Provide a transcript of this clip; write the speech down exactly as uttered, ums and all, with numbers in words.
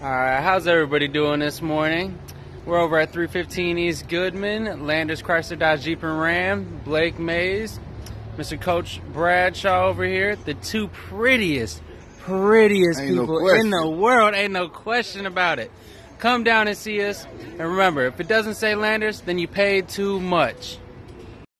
Alright, how's everybody doing this morning? We're over at three fifteen East Goodman, Landers Chrysler Dodge Jeep and Ram, Blake Mays, Mister Coach Bradshaw over here, the two prettiest, prettiest Ain't people no in the world, ain't no question about it. Come down and see us, and remember, if it doesn't say Landers, then you paid too much.